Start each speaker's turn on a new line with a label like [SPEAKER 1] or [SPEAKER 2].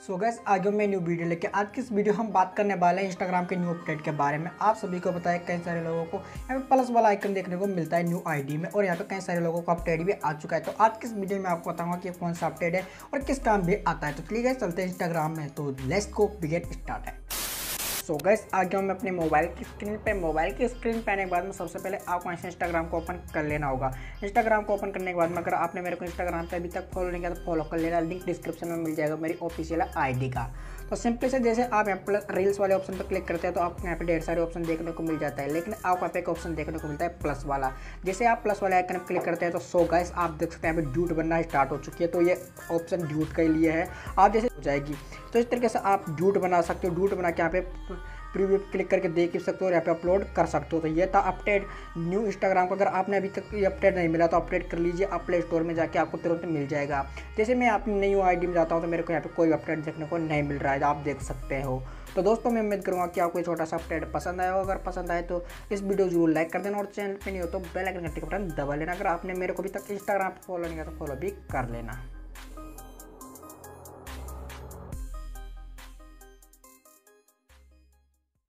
[SPEAKER 1] सो gas आगे मैं new video लेके आज की इस वीडियो हम बात करने वाले हैं इंस्टाग्राम के न्यू अपडेट के बारे में। आप सभी को पता है कई सारे लोगों को यहाँ पे प्लस वाला आइकन देखने को मिलता है न्यू आईडी में और यहाँ पे कई सारे लोगों को अपडेट भी आ चुका है। तो आज की इस वीडियो में आपको बताऊंगा कि कौन सा अपडेट है और किस काम भी आता है। तो चलिए गैस चलते हैं इंस्टाग्राम में। तो लेट्स गो बिगिन स्टार्ट है। सो गैस आ गया मैं अपने मोबाइल की स्क्रीन पे आने के बाद में सबसे पहले आपको इंस्टाग्राम को ओपन कर लेना होगा। इंस्टाग्राम को ओपन करने के बाद में अगर आपने मेरे को इंस्टाग्राम पे अभी तक फॉलो नहीं किया तो फॉलो कर लेना। लिंक डिस्क्रिप्शन में मिल जाएगा मेरी ऑफिशियल आईडी का। तो सिंपली से जैसे आप यहाँ पर रील्स वाले ऑप्शन पर क्लिक करते हैं तो आपको यहाँ पे ढेर सारे ऑप्शन देखने को मिल जाता है, लेकिन आपको यहाँ पे एक ऑप्शन देखने को मिलता है प्लस वाला। जैसे आप प्लस वाले आइकन पर क्लिक करते हैं तो सो गाइस आप देख सकते हैं यहाँ पे ड्यूट बनना स्टार्ट हो चुकी है। तो ये ऑप्शन ड्यूट के लिए है, आप जैसे हो जाएगी तो इस तरीके से आप ड्यूट बना सकते हो। ड्यूट बना के यहाँ पे प्रीव्यू क्लिक करके देख भी सकते हो और यहाँ पे अपलोड कर सकते हो। तो ये था अपडेट न्यू इंस्टाग्राम का। अगर आपने अभी तक ये अपडेट नहीं मिला तो अपडेट कर लीजिए, आप प्ले स्टोर में जाके आपको तुरंत मिल जाएगा। जैसे मैं अपनी न्यू आईडी में जाता हूँ तो मेरे को यहाँ पे कोई अपडेट देखने को नहीं मिल रहा है, आप देख सकते हो। तो दोस्तों मैं उम्मीद करूँगा कि आपको छोटा सा अपडेट पसंद आया हो। अगर पसंद आए तो इस वीडियो जरूर लाइक कर देना और चैनल पे नहीं हो तो बेल आइकन घंटे का बटन दबा लेना। अगर आपने मेरे को अभी तक इंस्टाग्राम पर फॉलो नहीं किया तो फॉलो भी कर लेना।